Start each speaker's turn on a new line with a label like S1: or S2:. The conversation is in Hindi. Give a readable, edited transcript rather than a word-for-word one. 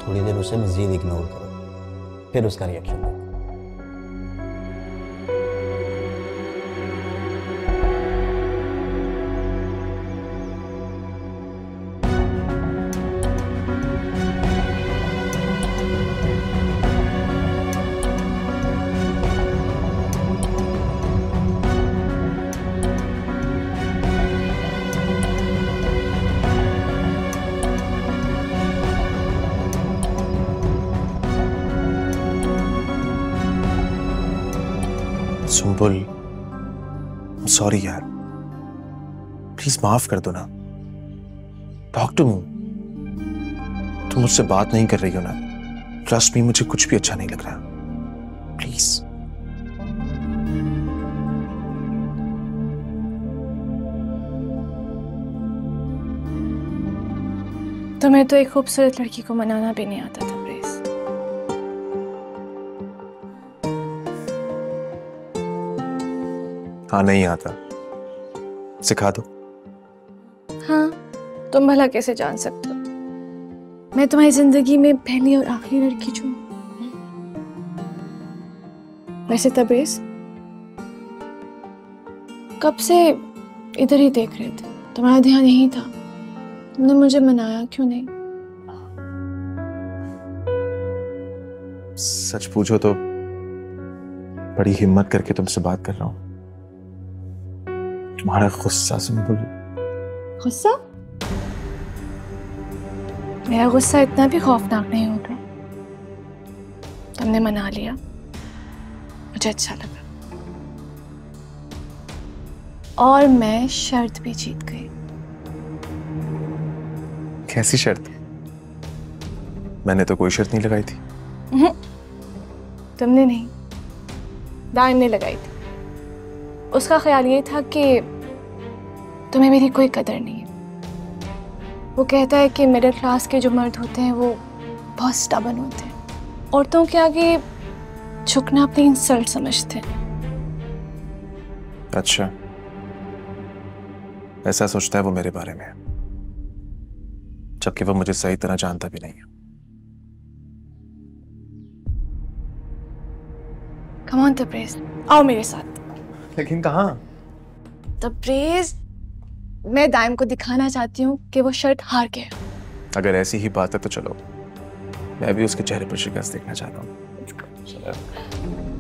S1: थोड़ी देर उसे मजीद इग्नोर करो, फिर उसका रिएक्शन देखो।
S2: सुम्बुल, सॉरी यार, प्लीज माफ कर दो ना। Talk to me. तुम मुझसे बात नहीं कर रही हो ना, ट्रस्ट मी, मुझे कुछ भी अच्छा नहीं लग रहा। प्लीज।
S3: तुम्हें तो एक खूबसूरत लड़की को मनाना भी नहीं आता था प्रेस।
S2: हाँ, नहीं आता, सिखा दो।
S3: हाँ, तुम भला कैसे जान सकते हो मैं तुम्हारी जिंदगी में पहली और आखिरी लड़की हूँ। वैसे तबरेज, कब से इधर ही देख रहे थे, तुम्हारा ध्यान यही था, तुमने मुझे मनाया क्यों नहीं?
S2: सच पूछो तो बड़ी हिम्मत करके तुमसे बात कर रहा हूँ। तुम्हारा गुस्सा सुम्बुल।
S3: गुस्सा? मेरा गुस्सा इतना भी खौफनाक नहीं होता। तुमने मना लिया, मुझे अच्छा लगा, और मैं शर्त भी जीत गई।
S2: कैसी शर्त? मैंने तो कोई शर्त नहीं लगाई थी।
S3: तुमने नहीं, दाइम ने लगाई थी। उसका ख्याल ये था कि तुम्हें मेरी कोई कदर नहीं है। वो कहता है कि मिडिल क्लास के जो मर्द होते हैं वो बहुत स्टबर्न होते हैं, औरतों के आगे झुकना अपनी इंसल्ट समझते हैं।
S2: अच्छा, ऐसा सोचता है वो मेरे बारे में, जबकि वो मुझे सही तरह जानता भी नहीं है।
S3: कम ऑन तबरेज, आओ मेरे साथ।
S2: लेकिन कहाँ?
S3: तबरेज, मैं दाइम को दिखाना चाहती हूँ कि वो शर्ट हार गया।
S2: अगर ऐसी ही बात है तो चलो, मैं भी उसके चेहरे पर शिकस्त देखना चाहता हूँ।